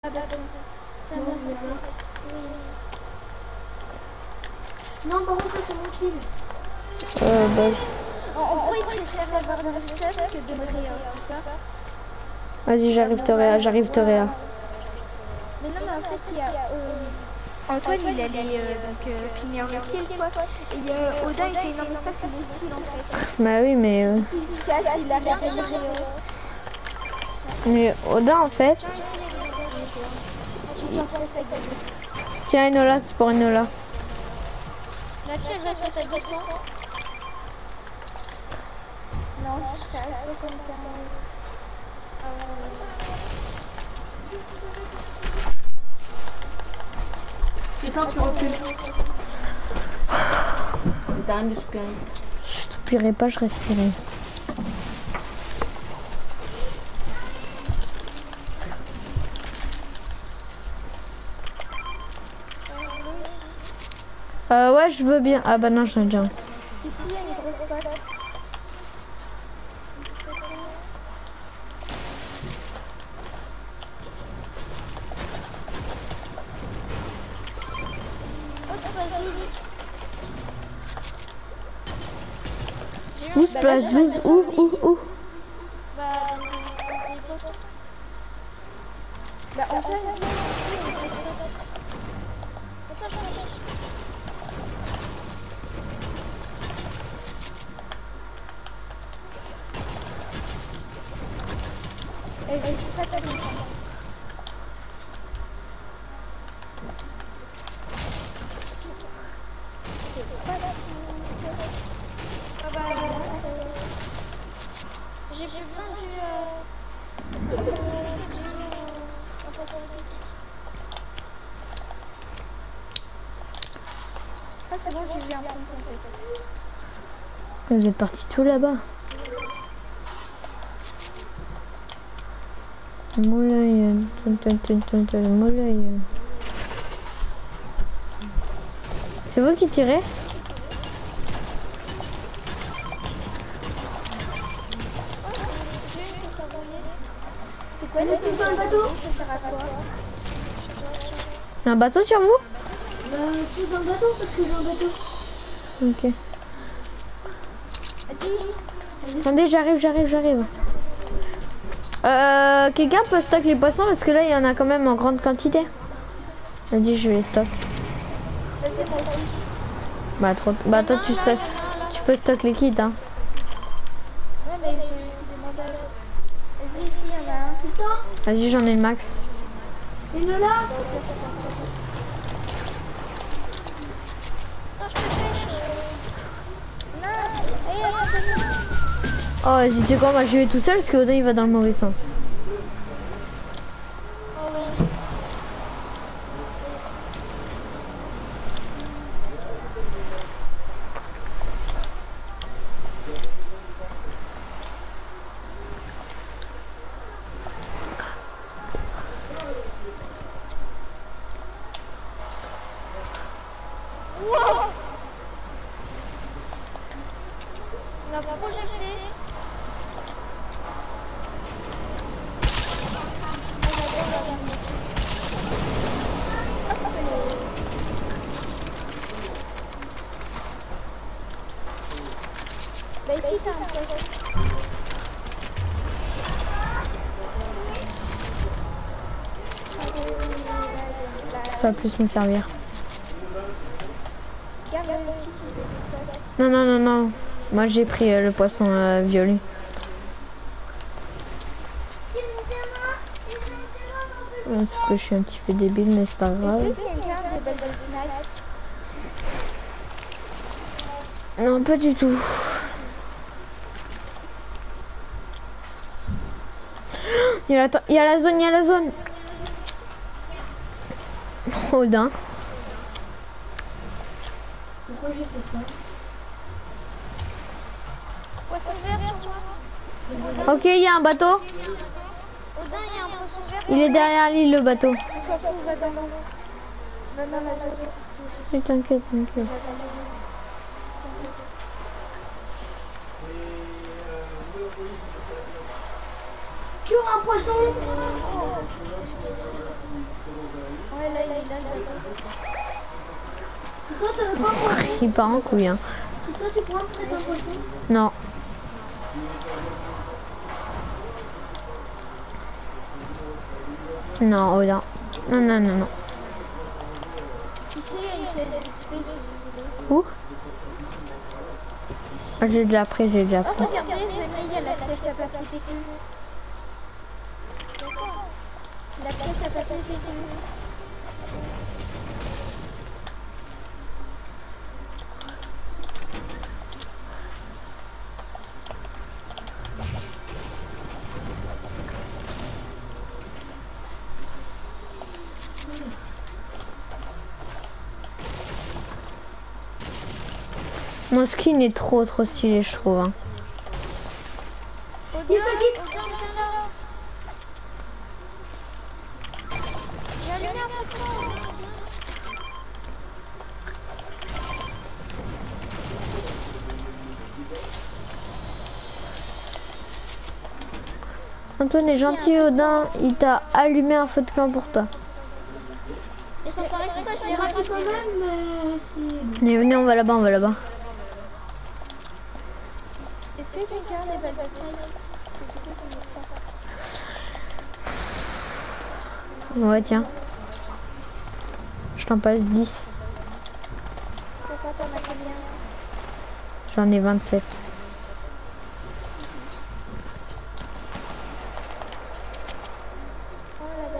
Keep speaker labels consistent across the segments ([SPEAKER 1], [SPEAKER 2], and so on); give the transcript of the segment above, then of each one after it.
[SPEAKER 1] Non, par contre, c'est mon kill.
[SPEAKER 2] En gros, il préfère avoir le stuff que de briller, c'est ça?
[SPEAKER 3] Vas-y, j'arrive Toréa, j'arrive Toréa.
[SPEAKER 2] Mais non, mais en fait, il y a... Antoine, il allait finir le kill, quoi. Et Odin, il fait non, mais ça, c'est mon kill, en fait.
[SPEAKER 3] Bah oui, mais...
[SPEAKER 2] Il se casse, il arrête de briller.
[SPEAKER 3] Mais Odin, en fait... Tiens, Enola, c'est pour Enola.
[SPEAKER 1] La fille, elle va se passer à 200.
[SPEAKER 2] Non, je suis à 60.
[SPEAKER 1] Et quand tu recules? T'arrêtes de soupirer.
[SPEAKER 3] Je soupirais pas, je respirais. Ouais, je veux bien. Ah bah non, j'en ai déjà un.
[SPEAKER 2] Ici, il y a une grosse boîte.
[SPEAKER 3] Où se place 12? Où?
[SPEAKER 2] Bah, Antoine,
[SPEAKER 1] J'ai plein
[SPEAKER 2] ah, c'est bon, j'ai vu un pompe, en fait.
[SPEAKER 3] Vous êtes partis tout là-bas. Moulay, moulay. C'est vous qui tirez?
[SPEAKER 2] C'est quoi le bateau? Ça sert à quoi?
[SPEAKER 3] Un bateau sur vous?
[SPEAKER 1] Bah, je suis dans le bateau parce que j'ai un bateau.
[SPEAKER 3] Ok.
[SPEAKER 2] Vas-y.
[SPEAKER 3] Attendez, j'arrive. Quelqu'un peut stocker les poissons parce que là il y en a quand même en grande quantité. Vas-y, je les stocke.
[SPEAKER 2] Vas-y, moi aussi.
[SPEAKER 3] Bah, toi tu stockes. Tu peux stocker les kits, hein.
[SPEAKER 2] Ouais, mais j'ai aussi demandé. Vas-y, ici, il y en a un.
[SPEAKER 3] Vas-y, j'en ai le max.
[SPEAKER 1] Une là.
[SPEAKER 2] Non, je peux pêcher. Non,
[SPEAKER 3] Oh, vas-y, tu sais quoi, moi je vais tout seul parce que Odin il va dans le mauvais sens.
[SPEAKER 1] On va projeter.
[SPEAKER 2] bah ici, c'est un poisson.
[SPEAKER 3] Ça va plus me servir.
[SPEAKER 2] Regarde le kit,
[SPEAKER 3] Non. Moi j'ai pris le poisson violet. Ouais, c'est que je suis un petit peu débile, mais c'est pas grave.
[SPEAKER 2] est-ce que quelqu'un a des belles snipes?
[SPEAKER 3] Non, pas du tout. Il y a la zone. Odin.
[SPEAKER 1] Pourquoi j'ai fait ça? Poisson vert sur moi.
[SPEAKER 3] Ok, il y a un bateau.
[SPEAKER 1] Odin, il y a un poisson vert.
[SPEAKER 3] Il est derrière l'île, le bateau.
[SPEAKER 2] On s'en fout, va dans l'eau. Va dans la zone.
[SPEAKER 3] Mais t'inquiète.
[SPEAKER 1] Qui aura un poisson?
[SPEAKER 3] Il part en couille, hein.
[SPEAKER 1] Toi, tu prends peut-être un poisson?
[SPEAKER 3] Non. Non, oh non. Non, non, non, non.
[SPEAKER 2] Ici, il y a une pièce d'XP si vous voulez.
[SPEAKER 3] Où? Ah, j'ai déjà pris, j'ai déjà
[SPEAKER 2] Oh,
[SPEAKER 3] pris.
[SPEAKER 2] regardez, venez, il y a la pièce à papier sécu. La pièce à papier sécu.
[SPEAKER 3] Mon skin est trop stylé, je trouve. Hein.
[SPEAKER 1] Qui ça quitte? J'ai allumé un photo.
[SPEAKER 3] Antoine est gentil, Odin. Il t'a allumé un feu de camp pour toi.
[SPEAKER 1] Et ça s'arrête pas, je l'ai raté quand même, mais si.
[SPEAKER 3] Venez, venez, on va là-bas, on va là-bas.
[SPEAKER 2] Est-ce que quelqu'un a des balles passerelles?
[SPEAKER 3] Ouais, tiens. Je t'en passe 10.
[SPEAKER 2] Attends, t'en as combien?
[SPEAKER 3] J'en ai 27.
[SPEAKER 2] Oh, là-bas,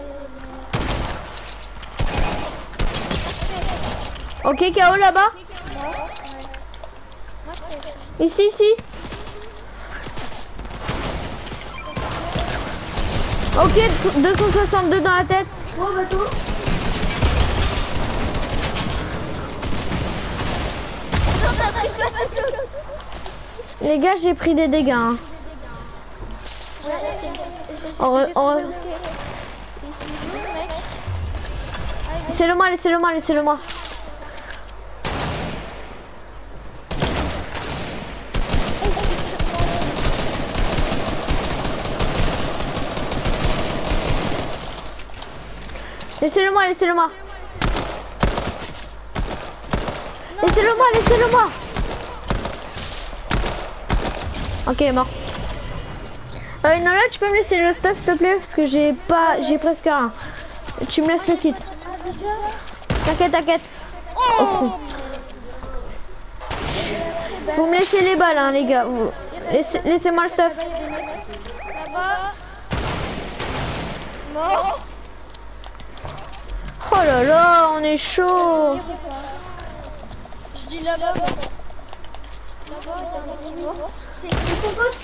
[SPEAKER 2] il y a
[SPEAKER 3] Ok, KO là-bas. Ici, ici. Ok, 262 dans la tête.
[SPEAKER 1] Oh, bateau.
[SPEAKER 3] Les gars, j'ai pris des dégâts. Hein. Laissez-le-moi, laissez-le-moi, laissez-le-moi. Laissez-le-moi, laissez-le-moi. Laissez-le-moi, laissez-le-moi. Ok, mort. Non, là, tu peux me laisser le stuff, s'il te plaît, parce que j'ai presque rien. Tu me laisses le kit. T'inquiète, t'inquiète. Oh. Vous me laissez les balles, hein, les gars. Laissez-moi le stuff.
[SPEAKER 1] Là-bas. Mort.
[SPEAKER 3] Oh là là, on est chaud.
[SPEAKER 1] Je dis là-bas. Là-bas, il y a un mort. C'est ton pote.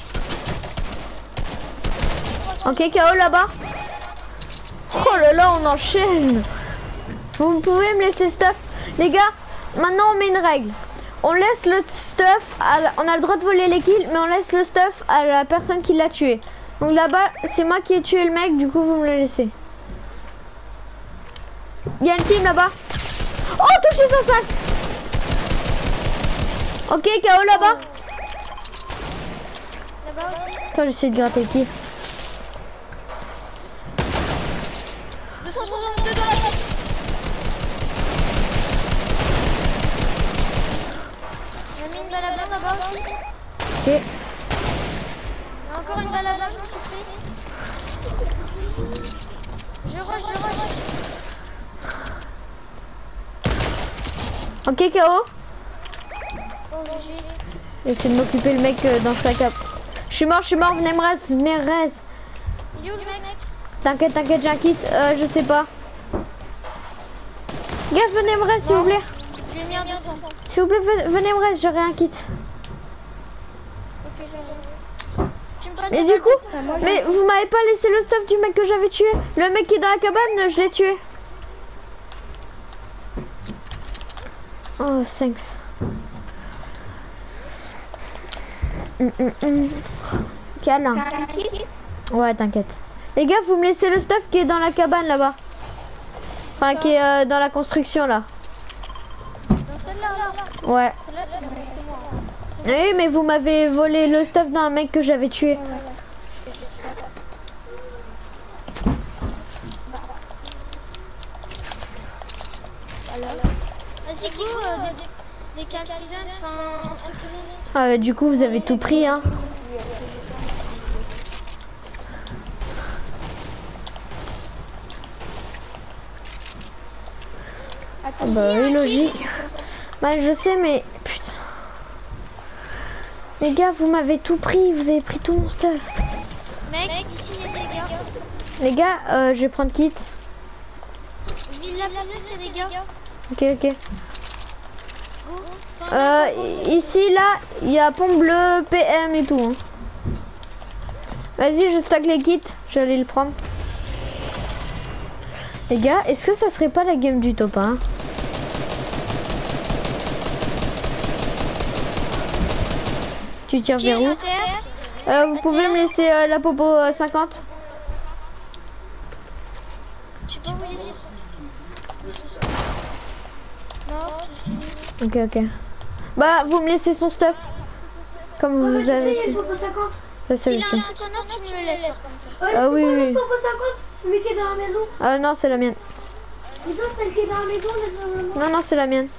[SPEAKER 3] Ok, KO là-bas. Oh là là, on enchaîne. Vous pouvez me laisser le stuff. Les gars, maintenant on met une règle. On laisse le stuff, on a le droit de voler les kills, mais on laisse le stuff à la personne qui l'a tué. Donc là-bas, c'est moi qui ai tué le mec, du coup vous me le laissez. Il y a une team là-bas. Oh, touché 105. Ok, KO là-bas.
[SPEAKER 1] Là-bas aussi.
[SPEAKER 3] Toi, j'essaie de gratter qui?
[SPEAKER 1] 262 dans la tête. Il y a mis une balle à blanc là-bas aussi.
[SPEAKER 3] Ok.
[SPEAKER 1] Il y a encore une balle à blanc, je me suis pris. Je rush, je rush.
[SPEAKER 3] Ok, KO.
[SPEAKER 1] Oh, GG.
[SPEAKER 3] J'essaie de m'occuper le mec dans sa cape. Je suis mort, venez me reste, venez reste.
[SPEAKER 1] Il est où le mec?
[SPEAKER 3] T'inquiète, t'inquiète, j'ai un kit, je sais pas. Gaz, venez me reste, s'il vous plaît.
[SPEAKER 1] Je lui ai mis un 200.
[SPEAKER 3] S'il vous plaît, venez me reste, j'aurai un kit.
[SPEAKER 1] Ok, j'arrive. Tu me passes
[SPEAKER 3] Et
[SPEAKER 1] la
[SPEAKER 3] du
[SPEAKER 1] balle
[SPEAKER 3] coup,
[SPEAKER 1] de-
[SPEAKER 3] mais vous m'avez pas laissé le stuff du mec que j'avais tué. Le mec qui est dans la cabane, je l'ai tué. Oh, thanks. Câlin. Ouais, t'inquiète. Les gars, vous me laissez le stuff qui est dans la cabane là-bas. Enfin, qui est dans la construction là.
[SPEAKER 1] Dans celle-là, là.
[SPEAKER 3] Ouais.
[SPEAKER 1] Celle-là, c'est moi.
[SPEAKER 3] Oui, mais vous m'avez volé le stuff d'un mec que j'avais tué.
[SPEAKER 1] Vas-y, go, des calmes prisons, enfin, entre prisons.
[SPEAKER 3] Ah, du coup, vous avez tout pris, hein.
[SPEAKER 2] Attends,
[SPEAKER 3] Bah oui, logique. Bah je sais, mais putain. Les gars, vous m'avez tout pris, vous avez pris tout mon stuff.
[SPEAKER 1] Mec, ici c'est des gars.
[SPEAKER 3] Les gars, je vais prendre kit.
[SPEAKER 1] Villa prison, c'est des gars.
[SPEAKER 3] Ok, ok. Ici, là, il y a pont bleu, PM et tout. Hein. Vas-y, je stack les kits, je vais aller le prendre. Les gars, est-ce que ça serait pas la game du top 1? Tu tires vers où? Vous pouvez me laisser la popo 50?
[SPEAKER 1] Je sais pas où il est. Non,
[SPEAKER 3] Ok, ok. Bah, vous me laissez son stuff. Comme vous avez. Je sais,
[SPEAKER 1] s'il
[SPEAKER 3] je
[SPEAKER 1] a
[SPEAKER 3] sais.
[SPEAKER 1] un truc en or, tu me le laisses par contre.
[SPEAKER 3] Ah oui, oui.
[SPEAKER 4] Popo 50, celui qui est dans la maison.
[SPEAKER 3] Ah non, c'est la mienne.
[SPEAKER 4] Disons celle qui est dans la maison, laisse-le.
[SPEAKER 3] Non, non, c'est la mienne.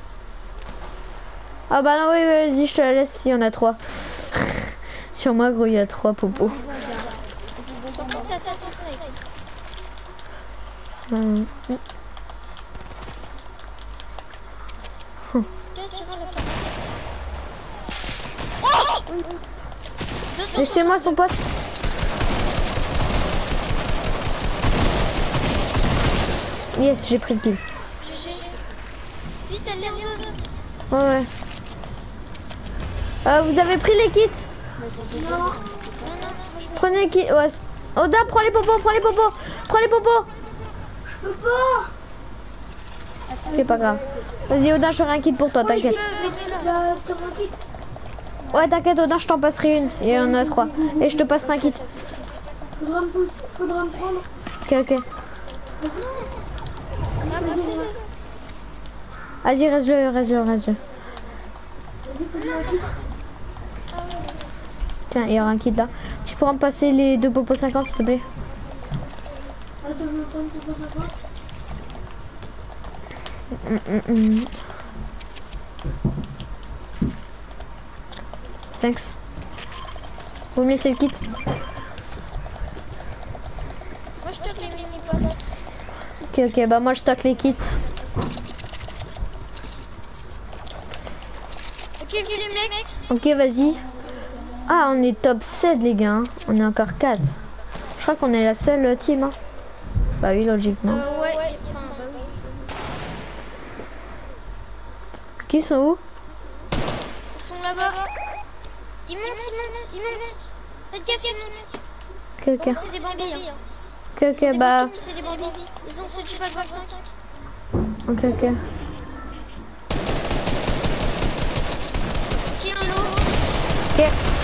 [SPEAKER 3] Ah bah non, oui, oui, vas-y, je te la laisse. Il y en a 3. Sur moi, gros, il y a 3 popos.
[SPEAKER 1] Par contre, ça t'attend avec. Tiens, tu rends le feu.
[SPEAKER 3] Laissez-moi son pote. Yes, j'ai pris le kill.
[SPEAKER 1] Vite, elle est rose.
[SPEAKER 3] Ouais, ouais. Vous avez pris les kits?
[SPEAKER 1] Non.
[SPEAKER 3] Prenez les kits. Ouais. Oda, prends les popos, prends les popos. Prends les popos.
[SPEAKER 4] Je peux pas.
[SPEAKER 3] C'est pas grave. Vas-y, Odin, j'aurai un kit pour toi, t'inquiète. Ouais, t'inquiète, Odin, je t'en passerai une. Il y en a 3. Et je te passerai un kit.
[SPEAKER 4] Faudra me prendre.
[SPEAKER 3] Ok, ok. Vas-y, reste-le, reste-le, reste-le. Tiens, il y aura un kit là. Tu pourras me passer les 2 popos 50, s'il te plaît? Thanks. Vous me laissez le kit?
[SPEAKER 1] Moi, je te fais les mini-potes.
[SPEAKER 3] Ok, ok, bah moi je stocke les kits.
[SPEAKER 1] Ok, viens les mecs.
[SPEAKER 3] Ok, vas-y. Ah, on est top 7, les gars. Hein. On est encore 4. Je crois qu'on est la seule team. Hein. Bah oui, logiquement.
[SPEAKER 1] Ouais, enfin, bah oui.
[SPEAKER 3] Qui sont où?
[SPEAKER 1] Ils sont là-bas. Ils montent. Faites gaffe, ils montent.
[SPEAKER 3] Ok, ok.
[SPEAKER 1] C'est des bambis. Hein.
[SPEAKER 3] Ok, ok,
[SPEAKER 1] Des
[SPEAKER 3] bah.
[SPEAKER 1] costumes, c'est des bambis. Ils ont ce type de vaccin.
[SPEAKER 3] Ok, ok.
[SPEAKER 1] Qui est un lot.
[SPEAKER 3] Ok.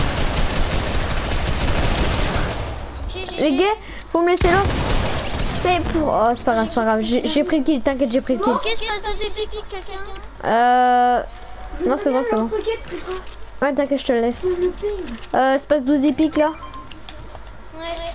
[SPEAKER 3] Les gars, vous me laissez là? Oh, c'est pas grave, c'est pas grave. J'ai pris le kill, t'inquiète, j'ai pris le kill.
[SPEAKER 1] Qu'est-ce qui se passe de ces pics, quelqu'un?
[SPEAKER 3] Non, c'est bon, c'est bon. Ouais, t'inquiète, je te le laisse. Se passe 12 épiques là.
[SPEAKER 1] Ouais.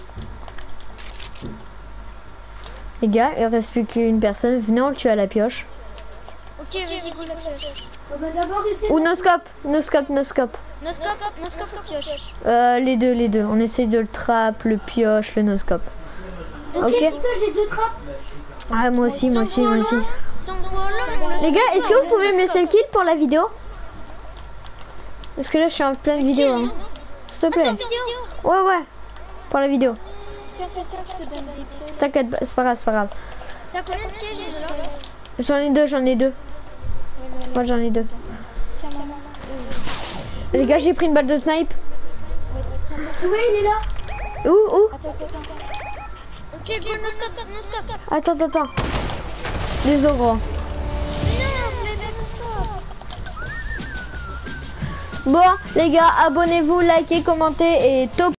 [SPEAKER 3] Les gars, il reste plus qu'une personne. Venez, on le tue à la pioche.
[SPEAKER 1] Ok, vas-y, go la pioche.
[SPEAKER 3] Ou no scope, no scope, no scope.
[SPEAKER 1] No scope ou pioche?
[SPEAKER 3] Les deux. On essaie de le trap, le pioche, le no scope. Ok.
[SPEAKER 4] Les deux trappes.
[SPEAKER 3] Ah, moi aussi, moi aussi, moi aussi.
[SPEAKER 1] Si on se voit là, on le
[SPEAKER 3] Les gars, est-ce que vous pouvez me laisser le kill pour la vidéo? Parce que là, je suis en pleine vidéo. Hein. S'il te plaît. Ouais, ouais. Pour la vidéo.
[SPEAKER 2] Tiens, je te donne des pièges.
[SPEAKER 3] T'inquiète, c'est pas grave, c'est pas grave.
[SPEAKER 1] T'as combien de pièges là?
[SPEAKER 3] J'en ai deux. Moi, j'en ai 2.
[SPEAKER 2] Tiens, maman.
[SPEAKER 3] Les gars, j'ai pris une balle de snipe.
[SPEAKER 4] Ouais, il est là.
[SPEAKER 3] Où?
[SPEAKER 2] Attends.
[SPEAKER 1] Ok, go, no scope.
[SPEAKER 3] Attends. Désolé, gros.
[SPEAKER 1] Non, mais no scope.
[SPEAKER 3] Bon, les gars, abonnez-vous, likez, commentez et top.